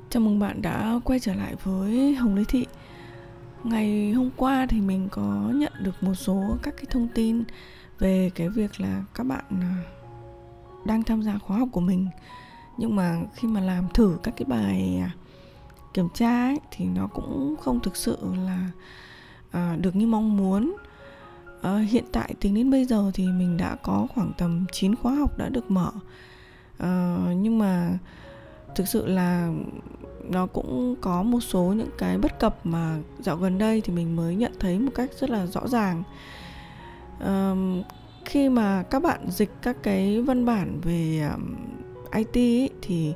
Chào mừng bạn đã quay trở lại với Hồng Lê Thị. Ngày hôm qua thì mình có nhận được một số các cái thông tin về cái việc là các bạn đang tham gia khóa học của mình. Nhưng mà khi mà làm thử các cái bài kiểm tra ấy, thì nó cũng không thực sự là được như mong muốn. Hiện tại tính đến bây giờ thì mình đã có khoảng tầm 9 khóa học đã được mở. Nhưng mà thực sự là nó cũng có một số những cái bất cập mà dạo gần đây thì mình mới nhận thấy một cách rất là rõ ràng. Khi mà các bạn dịch các cái văn bản về IT ấy, thì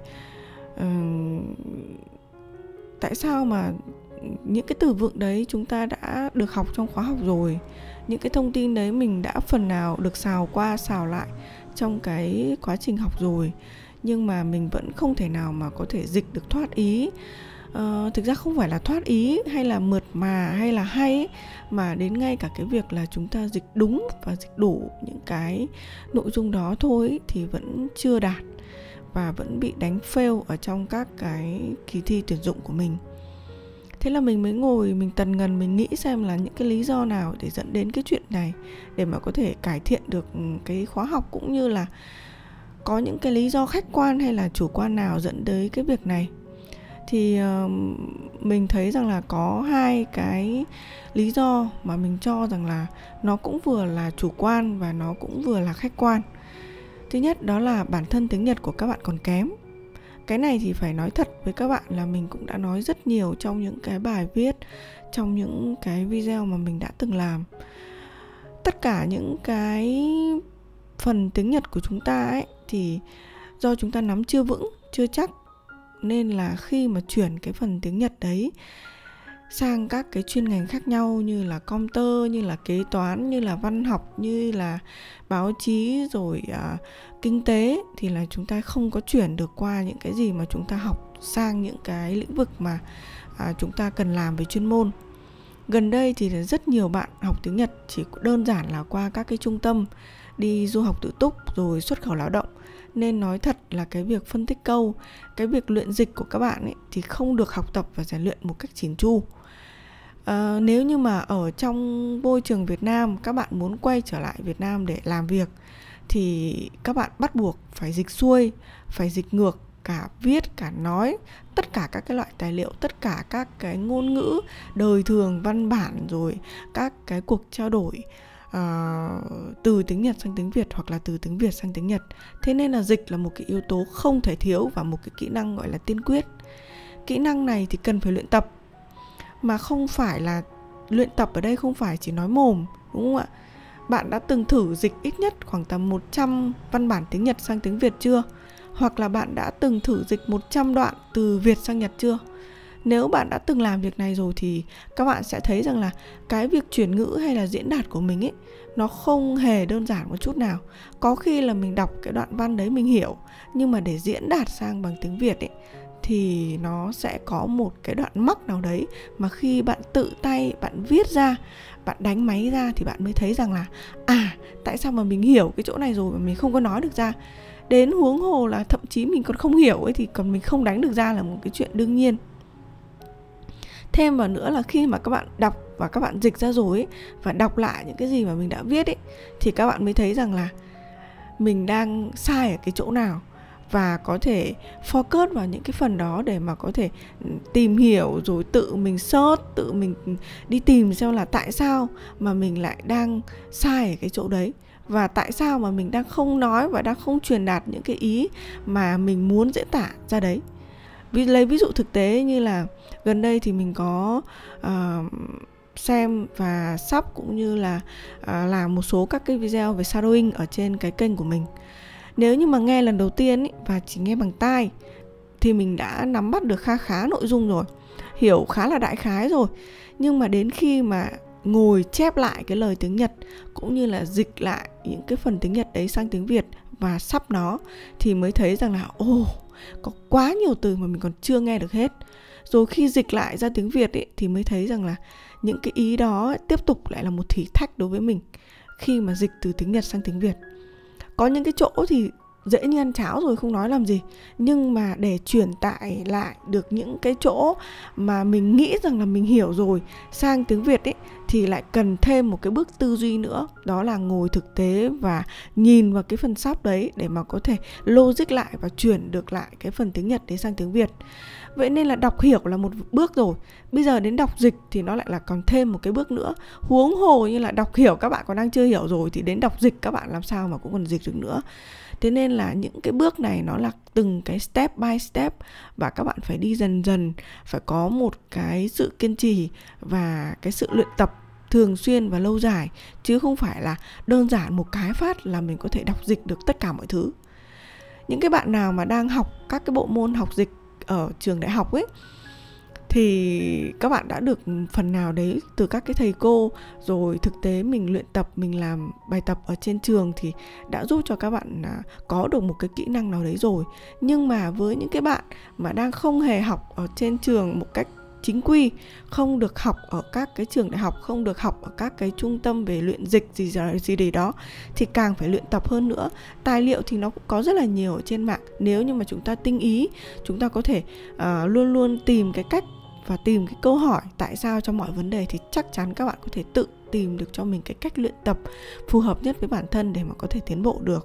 tại sao mà những cái từ vựng đấy chúng ta đã được học trong khóa học rồi, những cái thông tin đấy mình đã phần nào được xào qua xào lại trong cái quá trình học rồi, nhưng mà mình vẫn không thể nào mà có thể dịch được thoát ý. Thực ra không phải là thoát ý hay là mượt mà hay là hay ấy, mà đến ngay cả cái việc là chúng ta dịch đúng và dịch đủ những cái nội dung đó thôi ấy, thì vẫn chưa đạt và vẫn bị đánh fail ở trong các cái kỳ thi tuyển dụng của mình. Thế là mình mới ngồi mình tần ngần mình nghĩ xem là những cái lý do nào để dẫn đến cái chuyện này, để mà có thể cải thiện được cái khóa học, cũng như là có những cái lý do khách quan hay là chủ quan nào dẫn tới cái việc này. Thì mình thấy rằng là có hai cái lý do mà mình cho rằng là nó cũng vừa là chủ quan và nó cũng vừa là khách quan. Thứ nhất đó là bản thân tiếng Nhật của các bạn còn kém. Cái này thì phải nói thật với các bạn là mình cũng đã nói rất nhiều trong những cái bài viết, trong những cái video mà mình đã từng làm. Tất cả những cái phần tiếng Nhật của chúng ta ấy thì do chúng ta nắm chưa vững, chưa chắc, nên là khi mà chuyển cái phần tiếng Nhật đấy sang các cái chuyên ngành khác nhau như là computer, như là kế toán, như là văn học, như là báo chí, rồi kinh tế, thì là chúng ta không có chuyển được qua những cái gì mà chúng ta học sang những cái lĩnh vực mà chúng ta cần làm về chuyên môn. Gần đây thì rất nhiều bạn học tiếng Nhật chỉ đơn giản là qua các cái trung tâm đi du học tự túc rồi xuất khẩu lao động, nên nói thật là cái việc phân tích câu, cái việc luyện dịch của các bạn ấy thì không được học tập và rèn luyện một cách chỉn chu. Nếu như mà ở trong môi trường Việt Nam, các bạn muốn quay trở lại Việt Nam để làm việc thì các bạn bắt buộc phải dịch xuôi, phải dịch ngược, cả viết, cả nói, tất cả các cái loại tài liệu, tất cả các cái ngôn ngữ đời thường, văn bản, rồi các cái cuộc trao đổi từ tiếng Nhật sang tiếng Việt hoặc là từ tiếng Việt sang tiếng Nhật. Thế nên là dịch là một cái yếu tố không thể thiếu và một cái kỹ năng gọi là tiên quyết. Kỹ năng này thì cần phải luyện tập, mà không phải là luyện tập ở đây không phải chỉ nói mồm, đúng không ạ? Bạn đã từng thử dịch ít nhất khoảng tầm 100 văn bản tiếng Nhật sang tiếng Việt chưa? Hoặc là bạn đã từng thử dịch 100 đoạn từ Việt sang Nhật chưa? Nếu bạn đã từng làm việc này rồi thì các bạn sẽ thấy rằng là cái việc chuyển ngữ hay là diễn đạt của mình ấy, nó không hề đơn giản một chút nào. Có khi là mình đọc cái đoạn văn đấy mình hiểu, nhưng mà để diễn đạt sang bằng tiếng Việt ấy, thì nó sẽ có một cái đoạn mắc nào đấy mà khi bạn tự tay bạn viết ra, bạn đánh máy ra thì bạn mới thấy rằng là tại sao mà mình hiểu cái chỗ này rồi mà mình không có nói được ra. Đến huống hồ là thậm chí mình còn không hiểu ấy thì còn mình không đánh được ra là một cái chuyện đương nhiên. Thêm vào nữa là khi mà các bạn đọc và các bạn dịch ra rồi ấy, và đọc lại những cái gì mà mình đã viết ấy, thì các bạn mới thấy rằng là mình đang sai ở cái chỗ nào, và có thể focus vào những cái phần đó để mà có thể tìm hiểu, rồi tự mình search, tự mình đi tìm xem là tại sao mà mình lại đang sai ở cái chỗ đấy, và tại sao mà mình đang không nói và đang không truyền đạt những cái ý mà mình muốn diễn tả ra đấy. Lấy ví dụ thực tế như là gần đây thì mình có xem và sắp cũng như là làm một số các cái video về shadowing ở trên cái kênh của mình. Nếu như mà nghe lần đầu tiên ý, và chỉ nghe bằng tai thì mình đã nắm bắt được khá nội dung rồi, hiểu khá là đại khái rồi. Nhưng mà đến khi mà ngồi chép lại cái lời tiếng Nhật cũng như là dịch lại những cái phần tiếng Nhật đấy sang tiếng Việt và sắp nó, thì mới thấy rằng là có quá nhiều từ mà mình còn chưa nghe được hết. Rồi khi dịch lại ra tiếng Việt ấy, thì mới thấy rằng là những cái ý đó ấy, tiếp tục lại là một thử thách đối với mình khi mà dịch từ tiếng Nhật sang tiếng Việt. Có những cái chỗ thì dễ như ăn cháo rồi, không nói làm gì. Nhưng mà để truyền tải lại được những cái chỗ mà mình nghĩ rằng là mình hiểu rồi sang tiếng Việt ấy, thì lại cần thêm một cái bước tư duy nữa. Đó là ngồi thực tế và nhìn vào cái phần sub đấy để mà có thể logic lại và chuyển được lại cái phần tiếng Nhật đến sang tiếng Việt. Vậy nên là đọc hiểu là một bước rồi. Bây giờ đến đọc dịch thì nó lại là còn thêm một cái bước nữa. Huống hồ như là đọc hiểu các bạn còn đang chưa hiểu rồi, thì đến đọc dịch các bạn làm sao mà cũng còn dịch được nữa. Thế nên là những cái bước này nó là từng cái step by step, và các bạn phải đi dần dần, phải có một cái sự kiên trì và cái sự luyện tập thường xuyên và lâu dài, chứ không phải là đơn giản một cái phát là mình có thể đọc dịch được tất cả mọi thứ. Những cái bạn nào mà đang học các cái bộ môn học dịch ở trường đại học ấy, thì các bạn đã được phần nào đấy từ các cái thầy cô, rồi thực tế mình luyện tập, mình làm bài tập ở trên trường thì đã giúp cho các bạn có được một cái kỹ năng nào đấy rồi. Nhưng mà với những cái bạn mà đang không hề học ở trên trường một cách chính quy, không được học ở các cái trường đại học, không được học ở các cái trung tâm về luyện dịch gì đấy đó, thì càng phải luyện tập hơn nữa. Tài liệu thì nó cũng có rất là nhiều ở trên mạng. Nếu như mà chúng ta tinh ý, chúng ta có thể luôn luôn tìm cái cách và tìm cái câu hỏi tại sao cho mọi vấn đề, thì chắc chắn các bạn có thể tự tìm được cho mình cái cách luyện tập phù hợp nhất với bản thân để mà có thể tiến bộ được.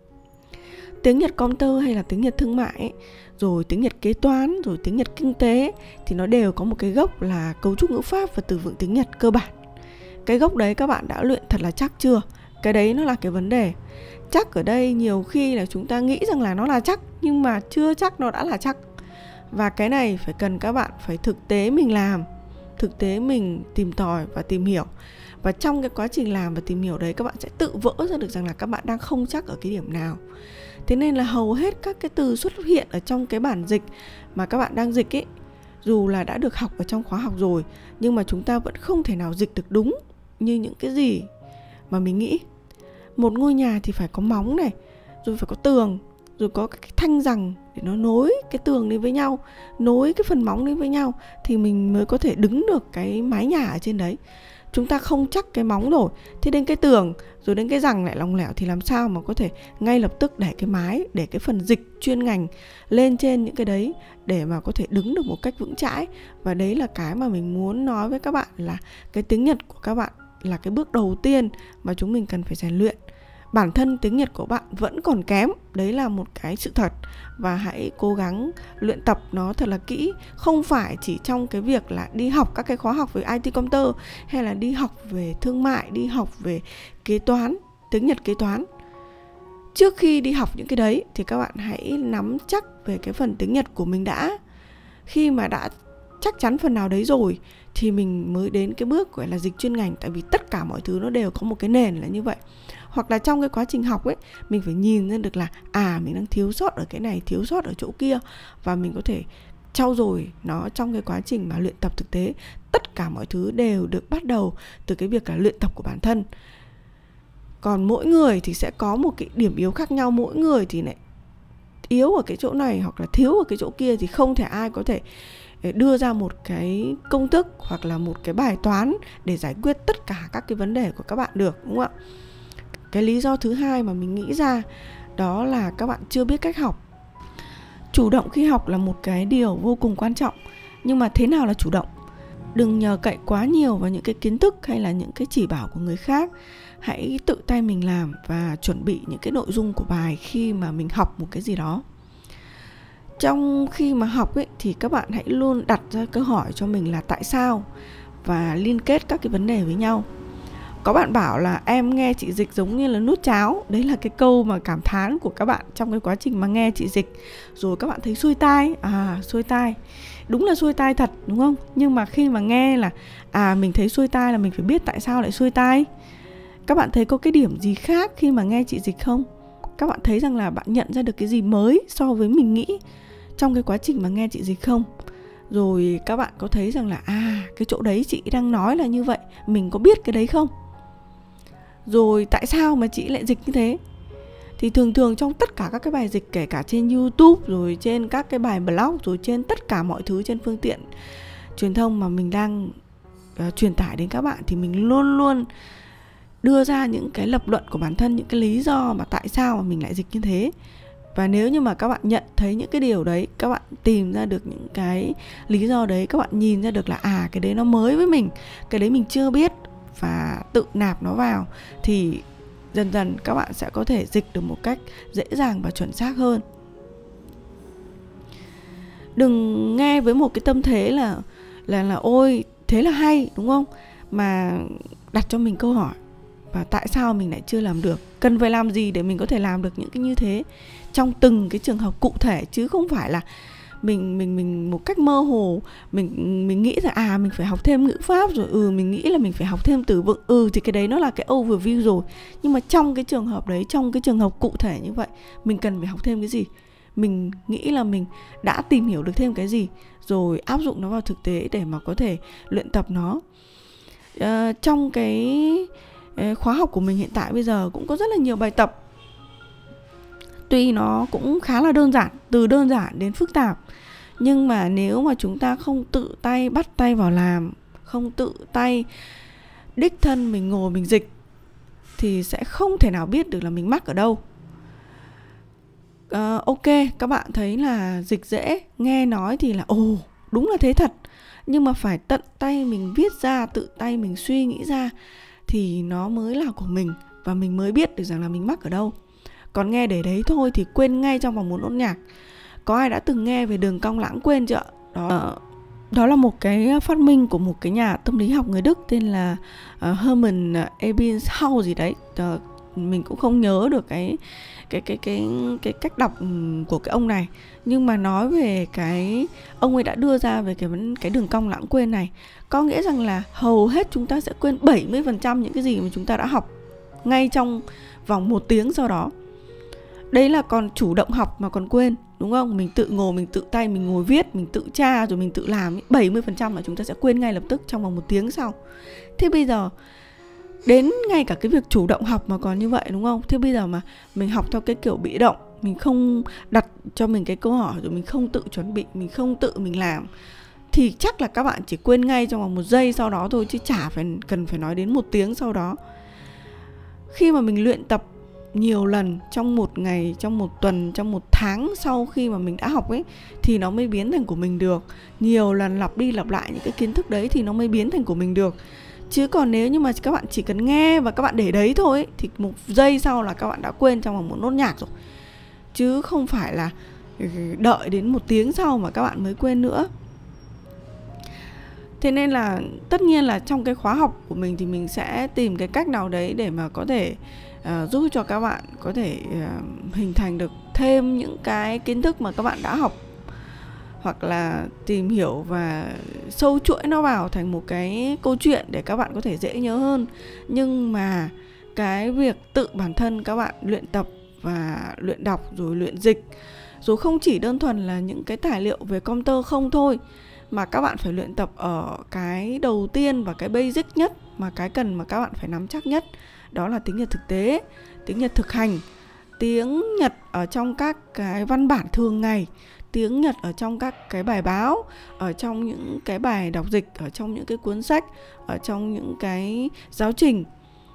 Tiếng Nhật công tơ hay là tiếng Nhật thương mại ấy, rồi tiếng Nhật kế toán, rồi tiếng Nhật kinh tế, thì nó đều có một cái gốc là cấu trúc ngữ pháp và từ vựng tiếng Nhật cơ bản. Cái gốc đấy các bạn đã luyện thật là chắc chưa? Cái đấy nó là cái vấn đề. Chắc ở đây nhiều khi là chúng ta nghĩ rằng là nó là chắc, nhưng mà chưa chắc nó đã là chắc. Và cái này phải cần các bạn phải thực tế mình làm, thực tế mình tìm tòi và tìm hiểu. Và trong cái quá trình làm và tìm hiểu đấy, các bạn sẽ tự vỡ ra được rằng là các bạn đang không chắc ở cái điểm nào. Thế nên là hầu hết các cái từ xuất hiện ở trong cái bản dịch mà các bạn đang dịch ấy, dù là đã được học ở trong khóa học rồi, nhưng mà chúng ta vẫn không thể nào dịch được đúng như những cái gì mà mình nghĩ. Một ngôi nhà thì phải có móng này, rồi phải có tường, rồi có cái thanh rằng để nó nối cái tường đến với nhau, nối cái phần móng đến với nhau, thì mình mới có thể đứng được cái mái nhà ở trên đấy. Chúng ta không chắc cái móng rồi, thế đến cái tường, rồi đến cái rằng lại lỏng lẻo, thì làm sao mà có thể ngay lập tức để cái mái, để cái phần dịch chuyên ngành lên trên những cái đấy để mà có thể đứng được một cách vững chãi. Và đấy là cái mà mình muốn nói với các bạn, là cái tiếng Nhật của các bạn là cái bước đầu tiên mà chúng mình cần phải rèn luyện. Bản thân tiếng Nhật của bạn vẫn còn kém, đấy là một cái sự thật. Và hãy cố gắng luyện tập nó thật là kỹ. Không phải chỉ trong cái việc là đi học các cái khóa học về IT công tơ, hay là đi học về thương mại, đi học về kế toán, tiếng Nhật kế toán. Trước khi đi học những cái đấy thì các bạn hãy nắm chắc về cái phần tiếng Nhật của mình đã. Khi mà đã chắc chắn phần nào đấy rồi thì mình mới đến cái bước gọi là dịch chuyên ngành. Tại vì tất cả mọi thứ nó đều có một cái nền là như vậy. Hoặc là trong cái quá trình học ấy, mình phải nhìn ra được là mình đang thiếu sót ở cái này, thiếu sót ở chỗ kia, và mình có thể trau dồi nó trong cái quá trình mà luyện tập thực tế. Tất cả mọi thứ đều được bắt đầu từ cái việc là luyện tập của bản thân. Còn mỗi người thì sẽ có một cái điểm yếu khác nhau. Mỗi người thì lại yếu ở cái chỗ này hoặc là thiếu ở cái chỗ kia, thì không thể ai có thể đưa ra một cái công thức hoặc là một cái bài toán để giải quyết tất cả các cái vấn đề của các bạn được, đúng không ạ? Cái lý do thứ hai mà mình nghĩ ra đó là các bạn chưa biết cách học. Chủ động khi học là một cái điều vô cùng quan trọng. Nhưng mà thế nào là chủ động? Đừng nhờ cậy quá nhiều vào những cái kiến thức hay là những cái chỉ bảo của người khác. Hãy tự tay mình làm và chuẩn bị những cái nội dung của bài khi mà mình học một cái gì đó. Trong khi mà học ấy, thì các bạn hãy luôn đặt ra câu hỏi cho mình là tại sao, và liên kết các cái vấn đề với nhau. Có bạn bảo là em nghe chị dịch giống như là nuốt cháo. Đấy là cái câu mà cảm thán của các bạn trong cái quá trình mà nghe chị dịch. Rồi các bạn thấy xuôi tai. Xuôi tai. Đúng là xuôi tai thật, đúng không? Nhưng mà khi mà nghe là mình thấy xuôi tai là mình phải biết tại sao lại xuôi tai. Các bạn thấy có cái điểm gì khác khi mà nghe chị dịch không? Các bạn thấy rằng là bạn nhận ra được cái gì mới so với mình nghĩ trong cái quá trình mà nghe chị dịch không? Rồi các bạn có thấy rằng là cái chỗ đấy chị đang nói là như vậy, mình có biết cái đấy không? Rồi tại sao mà chị lại dịch như thế? Thì thường trong tất cả các cái bài dịch, kể cả trên YouTube, rồi trên các cái bài blog, rồi trên tất cả mọi thứ trên phương tiện truyền thông mà mình đang truyền tải đến các bạn, thì mình luôn luôn đưa ra những cái lập luận của bản thân, những cái lý do mà tại sao mà mình lại dịch như thế. Và nếu như mà các bạn nhận thấy những cái điều đấy, các bạn tìm ra được những cái lý do đấy, các bạn nhìn ra được là cái đấy nó mới với mình, cái đấy mình chưa biết, và tự nạp nó vào, thì dần dần các bạn sẽ có thể dịch được một cách dễ dàng và chuẩn xác hơn. Đừng nghe với một cái tâm thế là ôi thế là hay, đúng không? Mà đặt cho mình câu hỏi, và tại sao mình lại chưa làm được? Cần phải làm gì để mình có thể làm được những cái như thế trong từng cái trường hợp cụ thể, chứ không phải là mình một cách mơ hồ mình nghĩ là mình phải học thêm ngữ pháp rồi, mình nghĩ là mình phải học thêm từ vựng, thì cái đấy nó là cái overview rồi. Nhưng mà trong cái trường hợp đấy, trong cái trường hợp cụ thể như vậy, mình cần phải học thêm cái gì? Mình nghĩ là mình đã tìm hiểu được thêm cái gì, rồi áp dụng nó vào thực tế để mà có thể luyện tập nó. Trong cái khóa học của mình hiện tại bây giờ cũng có rất là nhiều bài tập. Tuy nó cũng khá là đơn giản, từ đơn giản đến phức tạp, nhưng mà nếu mà chúng ta không tự tay bắt tay vào làm, không tự tay đích thân mình ngồi mình dịch, thì sẽ không thể nào biết được là mình mắc ở đâu. Ok, các bạn thấy là dịch dễ, nghe nói thì là đúng là thế thật, nhưng mà phải tận tay mình viết ra, tự tay mình suy nghĩ ra thì nó mới là của mình, và mình mới biết được rằng là mình mắc ở đâu. Còn nghe để đấy thôi thì quên ngay trong vòng một nốt nhạc. Có ai đã từng nghe về đường cong lãng quên chưa? Đó là một cái phát minh của một cái nhà tâm lý học người Đức tên là Hermann Ebbinghaus gì đấy. Mình cũng không nhớ được cái cách đọc của cái ông này, nhưng mà nói về cái ông ấy đã đưa ra về cái đường cong lãng quên này. Có nghĩa rằng là hầu hết chúng ta sẽ quên 70% những cái gì mà chúng ta đã học ngay trong vòng 1 tiếng sau đó. Đấy là còn chủ động học mà còn quên, đúng không? Mình tự ngồi, mình tự tay, mình ngồi viết, mình tự tra rồi mình tự làm, 70% là chúng ta sẽ quên ngay lập tức trong vòng 1 tiếng sau. Thế bây giờ đến ngay cả cái việc chủ động học mà còn như vậy, đúng không? Thế bây giờ mà mình học theo cái kiểu bị động, mình không đặt cho mình cái câu hỏi, rồi mình không tự chuẩn bị, mình không tự mình làm, thì chắc là các bạn chỉ quên ngay trong vòng 1 giây sau đó thôi, chứ chả cần phải nói đến 1 tiếng sau đó. Khi mà mình luyện tập nhiều lần trong 1 ngày, trong 1 tuần, trong 1 tháng sau khi mà mình đã học ấy, thì nó mới biến thành của mình được. Nhiều lần lặp đi lặp lại những cái kiến thức đấy thì nó mới biến thành của mình được. Chứ còn nếu như mà các bạn chỉ cần nghe và các bạn để đấy thôi ấy, thì 1 giây sau là các bạn đã quên trong vòng 1 nốt nhạc rồi. Chứ không phải là đợi đến 1 tiếng sau mà các bạn mới quên nữa. Thế nên là tất nhiên là trong cái khóa học của mình thì mình sẽ tìm cái cách nào đấy để mà có thể giúp cho các bạn có thể hình thành được thêm những cái kiến thức mà các bạn đã học, hoặc là tìm hiểu và sâu chuỗi nó vào thành một cái câu chuyện để các bạn có thể dễ nhớ hơn. Nhưng mà cái việc tự bản thân các bạn luyện tập và luyện đọc rồi luyện dịch, rồi không chỉ đơn thuần là những cái tài liệu về công tơ không thôi, mà các bạn phải luyện tập ở cái đầu tiên và cái basic nhất, mà cái cần mà các bạn phải nắm chắc nhất, đó là tiếng Nhật thực tế, tiếng Nhật thực hành, tiếng Nhật ở trong các cái văn bản thường ngày, tiếng Nhật ở trong các cái bài báo, ở trong những cái bài đọc dịch, ở trong những cái cuốn sách, ở trong những cái giáo trình,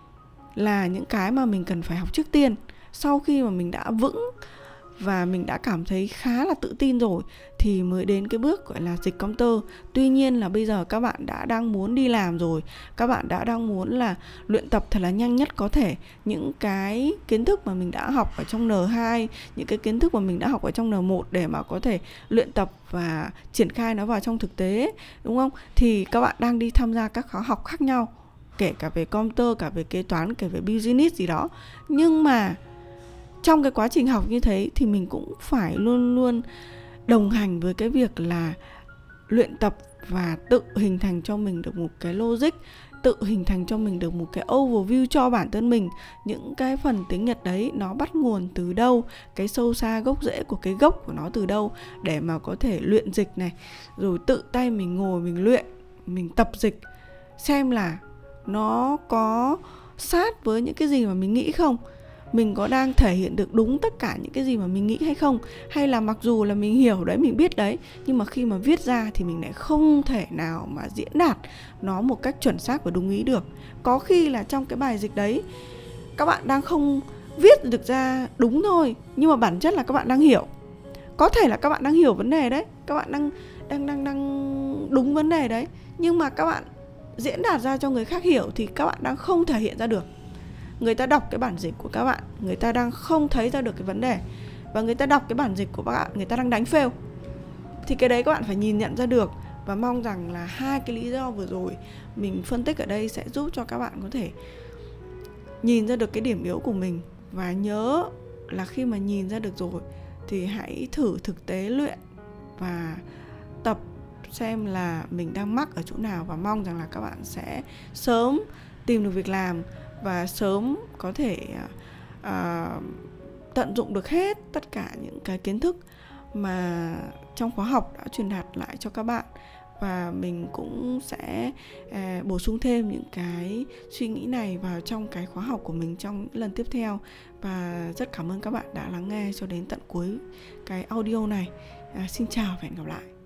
là những cái mà mình cần phải học trước tiên. Sau khi mà mình đã vững và mình đã cảm thấy khá là tự tin rồi thì mới đến cái bước gọi là dịch công tơ. Tuy nhiên là bây giờ các bạn đã đang muốn đi làm rồi, các bạn đã đang muốn là luyện tập thật là nhanh nhất có thể những cái kiến thức mà mình đã học ở trong N2, những cái kiến thức mà mình đã học ở trong N1 để mà có thể luyện tập và triển khai nó vào trong thực tế, đúng không? Thì các bạn đang đi tham gia các khóa học khác nhau, kể cả về công tơ, cả về kế toán, kể về business gì đó. Nhưng mà trong cái quá trình học như thế thì mình cũng phải luôn luôn đồng hành với cái việc là luyện tập và tự hình thành cho mình được một cái logic, tự hình thành cho mình được một cái overview cho bản thân mình. Những cái phần tiếng Nhật đấy nó bắt nguồn từ đâu, cái sâu xa gốc rễ của cái gốc của nó từ đâu, để mà có thể luyện dịch này, rồi tự tay mình ngồi mình luyện, mình tập dịch, xem là nó có sát với những cái gì mà mình nghĩ không, mình có đang thể hiện được đúng tất cả những cái gì mà mình nghĩ hay không, hay là mặc dù là mình hiểu đấy, mình biết đấy, nhưng mà khi mà viết ra thì mình lại không thể nào mà diễn đạt nó một cách chuẩn xác và đúng ý được. Có khi là trong cái bài dịch đấy các bạn đang không viết được ra đúng thôi, nhưng mà bản chất là các bạn đang hiểu. Có thể là các bạn đang hiểu vấn đề đấy, các bạn đang đúng vấn đề đấy, nhưng mà các bạn diễn đạt ra cho người khác hiểu thì các bạn đang không thể hiện ra được. Người ta đọc cái bản dịch của các bạn, người ta đang không thấy ra được cái vấn đề, và người ta đọc cái bản dịch của các bạn, người ta đang đánh fail. Thì cái đấy các bạn phải nhìn nhận ra được. Và mong rằng là hai cái lý do vừa rồi mình phân tích ở đây sẽ giúp cho các bạn có thể nhìn ra được cái điểm yếu của mình. Và nhớ là khi mà nhìn ra được rồi thì hãy thử thực tế luyện và tập xem là mình đang mắc ở chỗ nào. Và mong rằng là các bạn sẽ sớm tìm được việc làm và sớm có thể tận dụng được hết tất cả những cái kiến thức mà trong khóa học đã truyền đạt lại cho các bạn. Và mình cũng sẽ bổ sung thêm những cái suy nghĩ này vào trong cái khóa học của mình trong những lần tiếp theo. Và rất cảm ơn các bạn đã lắng nghe cho đến tận cuối cái audio này. Xin chào và hẹn gặp lại.